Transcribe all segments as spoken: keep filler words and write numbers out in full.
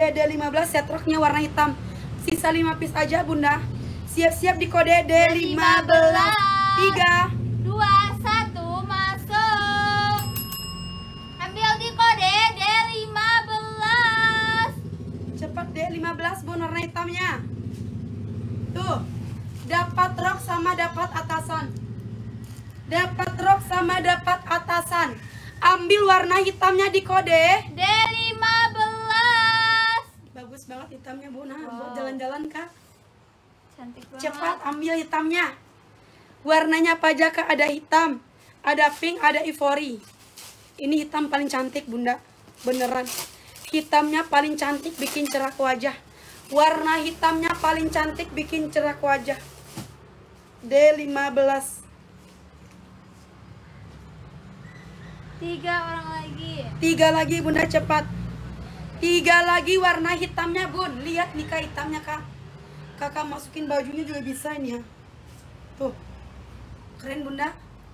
D lima belas, setroknya warna hitam. Sisa lima piece aja Bunda. Siap-siap di kode D lima belas. tiga, dua, satu, masuk. Ambil di kode D lima belas. Cepat D lima belas Bun, warna hitamnya. Tuh, dapat rok sama dapat atasan. Dapat rok sama dapat atasan. Ambil warna hitamnya di kode D lima belas. Bagus banget hitamnya Bun, nah, Wow. buat jalan-jalan Kak. Cantik banget. Cepat ambil hitamnya. Warnanya apa aja Kak? Ada hitam, ada pink, ada ivory. Ini hitam paling cantik Bunda, beneran. Hitamnya paling cantik, bikin cerah wajah. Warna hitamnya paling cantik, bikin cerah wajah. D lima belas. Tiga orang lagi. Tiga lagi Bunda, cepat. Tiga lagi warna hitamnya Bun. Lihat nih Kak hitamnya Kak. Kakak masukin bajunya juga bisa ini ya. Tuh, keren Bunda.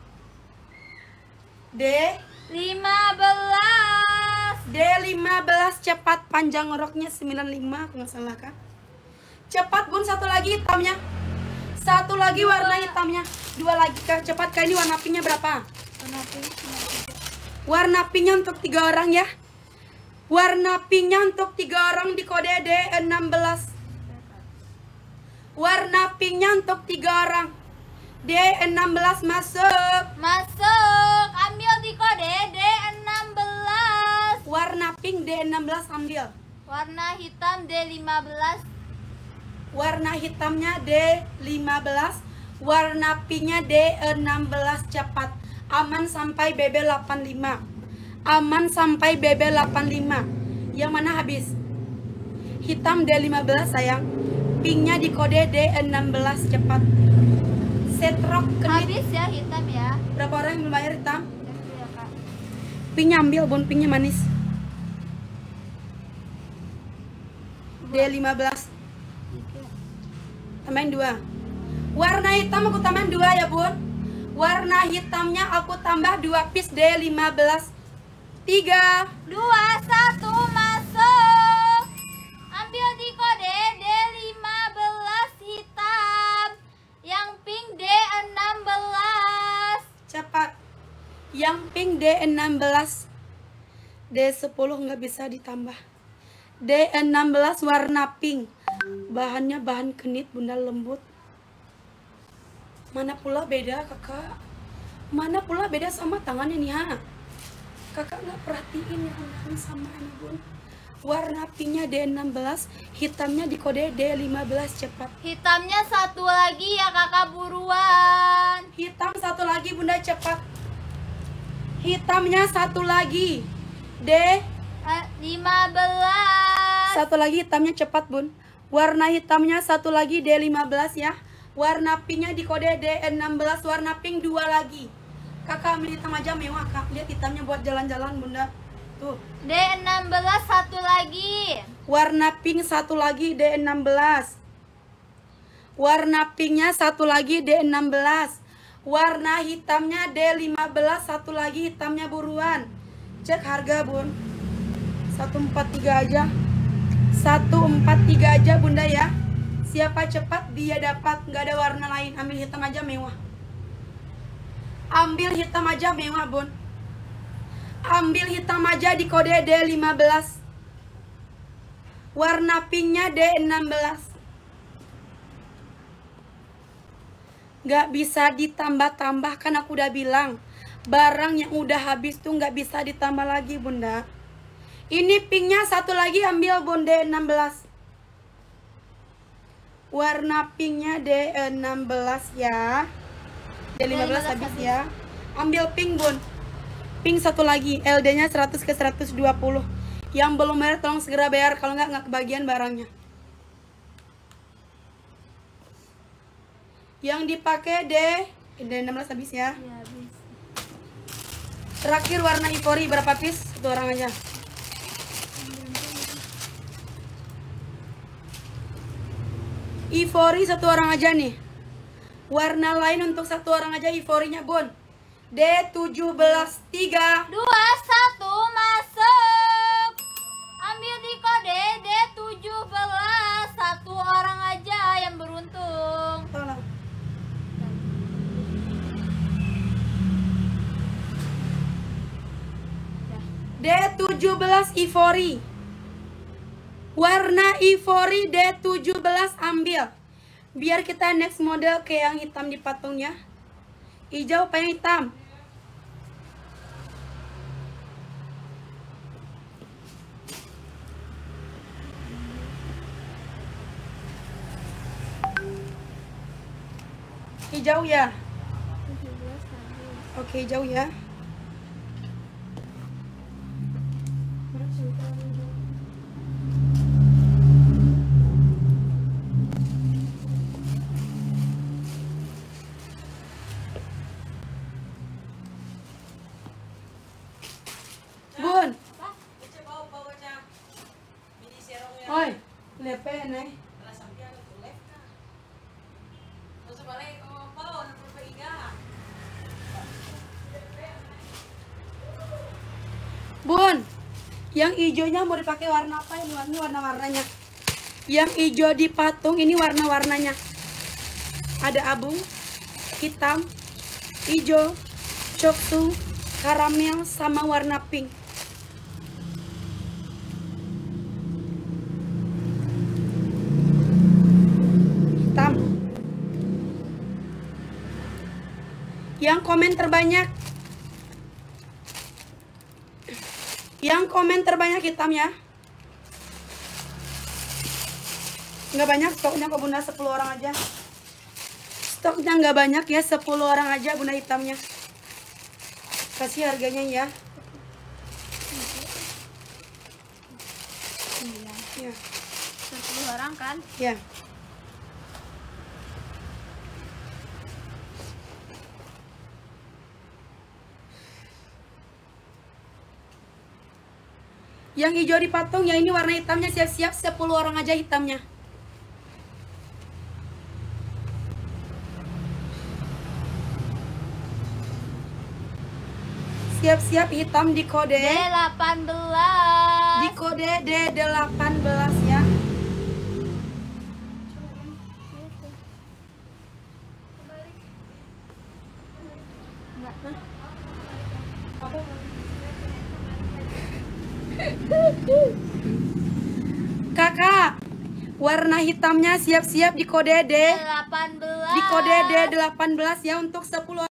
D Lima belas. D lima belas, cepat. Panjang roknya sembilan puluh lima kalau nggak salah Kak. Cepat Bun, satu lagi hitamnya. Satu lagi warna hitamnya. Dua lagi Kak, cepat Kak. Ini warna pinknya berapa? Warna pink. Warna pinknya untuk tiga orang ya. Warna pinknya untuk tiga orang di kode D enam belas. Warna pinknya untuk tiga orang. D enam belas masuk. Masuk. Ambil di kode D enam belas. Warna pink D enam belas ambil. Warna hitam D lima belas. Warna hitamnya D lima belas. Warna pinknya D enam belas, cepat. Aman sampai B B delapan puluh lima. Aman sampai B B delapan puluh lima. Yang mana habis? Hitam D lima belas sayang. Pinknya di kode D enam belas, cepat. Setrok kenit. Habis ya hitam ya. Berapa orang yang belum bayar hitam? Ambil ya, Kak. Pinknya ambil Bun, pinknya manis. D lima belas. Tambahin dua. Warna hitam aku tambahin dua ya Bun. Warna hitamnya aku tambah dua piece D lima belas. Tiga, Dua, satu, masuk. Ambil di kode D lima belas hitam. Yang pink D enam belas. cepat. Yang pink D enam belas. D sepuluh nggak bisa ditambah. D enam belas warna pink. Bahannya bahan kenit Bunda, lembut. Mana pula beda Kakak? Mana pula beda sama tangannya nih ha? Kakak nggak perhatiin ya Bunda, sama ini Bun. Warna pinknya D enam belas, hitamnya di kode D lima belas, cepat. Hitamnya satu lagi ya kakak, buruan. Hitam satu lagi Bunda, cepat. Hitamnya satu lagi D Eh, lima belas. satu lagi hitamnya, cepat Bun. Warna hitamnya satu lagi D lima belas ya. Warna pinknya di kode D enam belas, warna pink dua lagi. Kakak ambil hitam aja mewah Kak. Lihat hitamnya buat jalan-jalan Bunda. Tuh. D enam belas satu lagi. Warna pink satu lagi D enam belas. Warna pinknya satu lagi D enam belas. Warna hitamnya D lima belas satu lagi, hitamnya buruan. Cek harga Bun. satu empat tiga aja. satu empat tiga aja Bunda ya. Siapa cepat dia dapat, nggak ada warna lain. Ambil hitam aja mewah. Ambil hitam aja mewah Bun. Ambil hitam aja di kode D lima belas. Warna pinknya D enam belas. Nggak bisa ditambah-tambah, kan aku udah bilang. Barang yang udah habis tuh nggak bisa ditambah lagi Bunda. Ini pinknya satu lagi ambil Bun, D enam belas. Warna pinknya D enam belas ya. D lima belas habis ya. Ambil pink Bun. Pink satu lagi, L D-nya seratus ke seratus dua puluh. Yang belum bayar tolong segera bayar, kalau nggak nggak kebagian barangnya. Yang dipakai D D enam belas habis ya. Ya, habis. Terakhir warna ivory berapa piece? Satu orang aja. Ivory satu orang aja nih. Warna lain untuk satu orang aja ivory-nya Bun. D tujuh belas. Tiga, Dua, satu, masuk. Ambil di kode D tujuh belas ivory. Warna ivory D tujuh belas ambil. Biar kita next model ke yang hitam di patungnya. Hijau apa yang hitam? Hijau ya? Oke, hijau ya. Bun. Oi, lepe nih. Bun, yang hijaunya mau dipakai warna apa ini? Ini warna-warnanya. Yang hijau di patung ini warna-warnanya. Ada abu, hitam, hijau, coksu, karamel, sama warna pink. Hitam. Yang komen terbanyak. Yang komen terbanyak hitam ya. Nggak banyak stoknya kok Bunda, sepuluh orang aja. Stoknya nggak banyak ya, sepuluh orang aja Bunda hitamnya. Kasih harganya ya. Iya. Ya. sepuluh orang kan? Ya. Yang hijau di patung ya, ini warna hitamnya, siap-siap sepuluh orang aja hitamnya. Siap-siap hitam di kode D delapan belas. di kode D delapan belas ya. Kakak, warna hitamnya siap-siap di kode D D delapan belas. di kode D delapan belas ya untuk sepuluh